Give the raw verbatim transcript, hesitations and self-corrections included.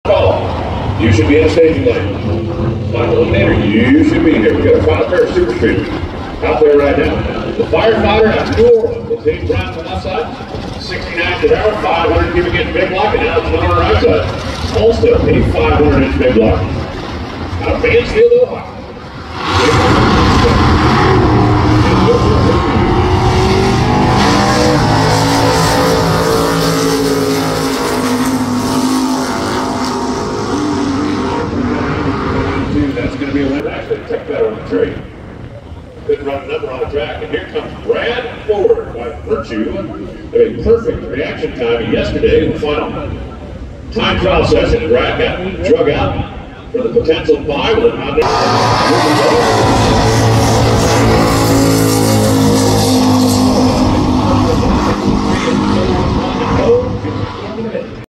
Call. You should be in a staging lane. Final eliminator, you should be here. We got a final pair of super speeders out there right now. The firefighter out of New Orleans, the team Brown from left side, sixty-nine per hour, five hundred cubic inch big block, and Alex Miller on the right side. Also, a five hundred inch big block. Out of Mansfield, Ohio. That's going to be a win. Actually, take that on the trade. Good run number on the track. And here comes Brad Ford by virtue of a perfect reaction time yesterday in the final time trial session. Brad got drug out for the potential bye with a